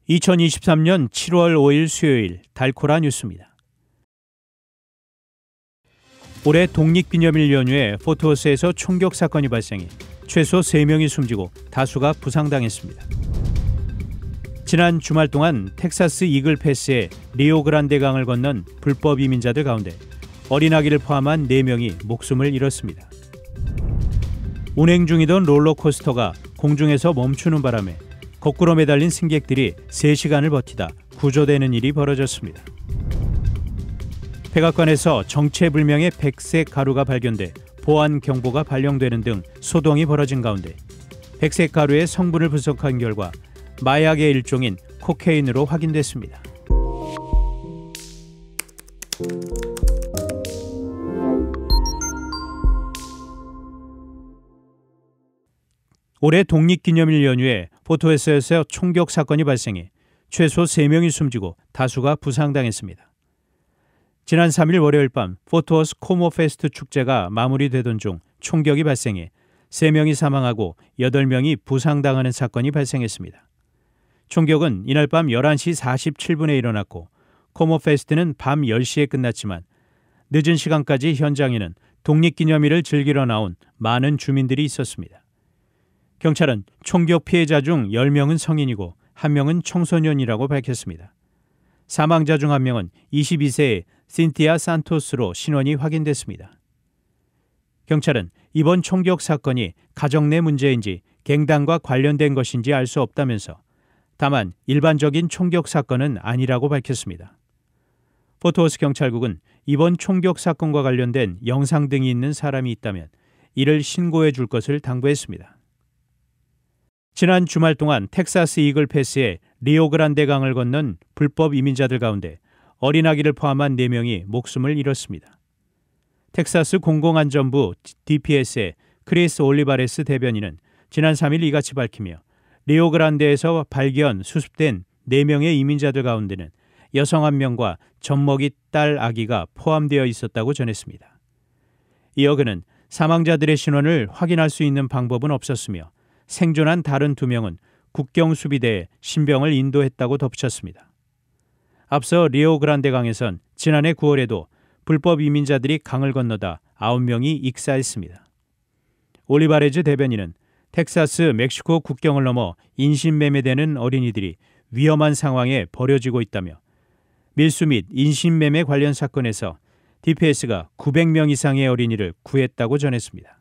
2023년 7월 5일 수요일 달코라 뉴스입니다. 올해 독립기념일 연휴에 포트워스에서 총격 사건이 발생해 최소 3명이 숨지고 다수가 부상당했습니다. 지난 주말 동안 텍사스 이글 패스의 리오그란데 강을 건넌 불법 이민자들 가운데 어린아기를 포함한 4명이 목숨을 잃었습니다. 운행 중이던 롤러코스터가 공중에서 멈추는 바람에 거꾸로 매달린 승객들이 3시간을 버티다 구조되는 일이 벌어졌습니다. 백악관에서 정체불명의 백색 가루가 발견돼 보안 경보가 발령되는 등 소동이 벌어진 가운데 백색 가루의 성분을 분석한 결과 마약의 일종인 코케인으로 확인됐습니다. 올해 독립기념일 연휴에 포트워스에서 총격 사건이 발생해 최소 3명이 숨지고 다수가 부상당했습니다. 지난 3일 월요일 밤 포트워스 코모페스트 축제가 마무리되던 중 총격이 발생해 3명이 사망하고 8명이 부상당하는 사건이 발생했습니다. 총격은 이날 밤 11시 47분에 일어났고 코모페스트는 밤 10시에 끝났지만 늦은 시간까지 현장에는 독립기념일을 즐기러 나온 많은 주민들이 있었습니다. 경찰은 총격 피해자 중 10명은 성인이고 1명은 청소년이라고 밝혔습니다. 사망자 중 1명은 22세의 신티아 산토스로 신원이 확인됐습니다. 경찰은 이번 총격 사건이 가정 내 문제인지 갱단과 관련된 것인지 알 수 없다면서 다만 일반적인 총격 사건은 아니라고 밝혔습니다. 포트워스 경찰국은 이번 총격 사건과 관련된 영상 등이 있는 사람이 있다면 이를 신고해 줄 것을 당부했습니다. 지난 주말 동안 텍사스 이글 패스의 리오그란데 강을 건넌 불법 이민자들 가운데 어린아기를 포함한 4명이 목숨을 잃었습니다. 텍사스 공공안전부 DPS의 크리스 올리바레스 대변인은 지난 3일 이같이 밝히며 리오그란데에서 발견, 수습된 4명의 이민자들 가운데는 여성 1명과 젖먹이 딸 아기가 포함되어 있었다고 전했습니다. 이어 그는 사망자들의 신원을 확인할 수 있는 방법은 없었으며 생존한 다른 2명은 국경수비대에 신병을 인도했다고 덧붙였습니다. 앞서 리오그란데 강에선 지난해 9월에도 불법 이민자들이 강을 건너다 9명이 익사했습니다. 올리바레즈 대변인은 텍사스 멕시코 국경을 넘어 인신매매되는 어린이들이 위험한 상황에 버려지고 있다며 밀수 및 인신매매 관련 사건에서 DPS가 900명 이상의 어린이를 구했다고 전했습니다.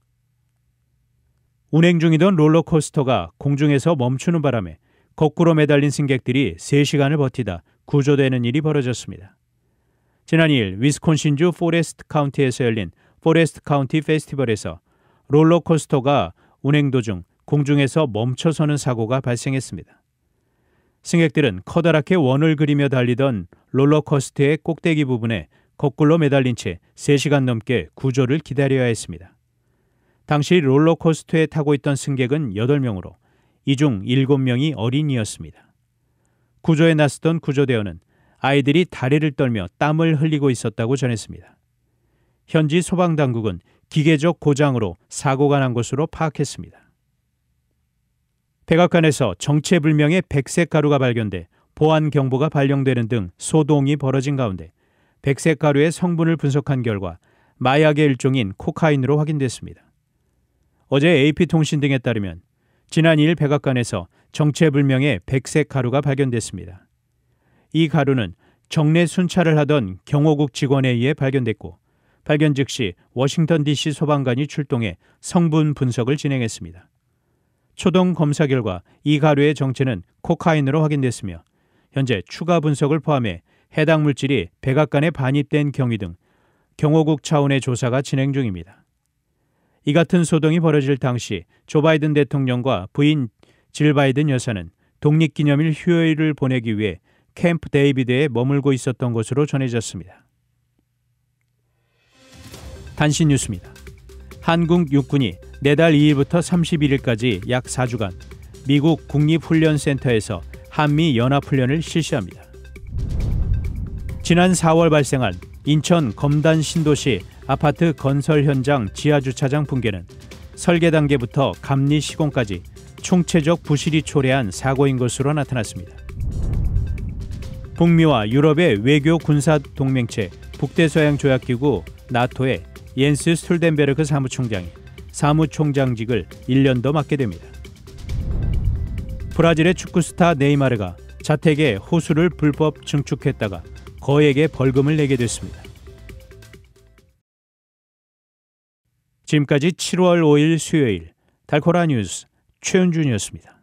운행 중이던 롤러코스터가 공중에서 멈추는 바람에 거꾸로 매달린 승객들이 3시간을 버티다 구조되는 일이 벌어졌습니다. 지난 2일 위스콘신주 포레스트 카운티에서 열린 포레스트 카운티 페스티벌에서 롤러코스터가 운행 도중 공중에서 멈춰서는 사고가 발생했습니다. 승객들은 커다랗게 원을 그리며 달리던 롤러코스터의 꼭대기 부분에 거꾸로 매달린 채 3시간 넘게 구조를 기다려야 했습니다. 당시 롤러코스터에 타고 있던 승객은 8명으로 이 중 7명이 어린이였습니다. 구조에 나섰던 구조대원은 아이들이 다리를 떨며 땀을 흘리고 있었다고 전했습니다. 현지 소방당국은 기계적 고장으로 사고가 난 것으로 파악했습니다. 백악관에서 정체불명의 백색 가루가 발견돼 보안 경보가 발령되는 등 소동이 벌어진 가운데 백색 가루의 성분을 분석한 결과 마약의 일종인 코카인으로 확인됐습니다. 어제 AP통신 등에 따르면 지난 2일 백악관에서 정체불명의 백색 가루가 발견됐습니다. 이 가루는 정례 순찰을 하던 경호국 직원에 의해 발견됐고 발견 즉시 워싱턴 DC 소방관이 출동해 성분 분석을 진행했습니다. 초동 검사 결과 이 가루의 정체는 코카인으로 확인됐으며 현재 추가 분석을 포함해 해당 물질이 백악관에 반입된 경위 등 경호국 차원의 조사가 진행 중입니다. 이 같은 소동이 벌어질 당시 조 바이든 대통령과 부인 질 바이든 여사는 독립기념일 휴일을 보내기 위해 캠프 데이비드에 머물고 있었던 것으로 전해졌습니다. 단신 뉴스입니다. 한국 육군이 내달 2일부터 31일까지 약 4주간 미국 국립훈련센터에서 한미 연합훈련을 실시합니다. 지난 4월 발생한 인천 검단 신도시 아파트 건설 현장 지하주차장 붕괴는 설계 단계부터 감리 시공까지 총체적 부실이 초래한 사고인 것으로 나타났습니다. 북미와 유럽의 외교 군사 동맹체 북대서양 조약기구 나토의 옌스 스톨텐베르크 사무총장이 사무총장직을 1년 더 맡게 됩니다. 브라질의 축구 스타 네이마르가 자택에 호수를 불법 증축했다가 거액의 벌금을 내게 됐습니다. 지금까지 7월 5일 수요일 달코라 뉴스 최은준이었습니다.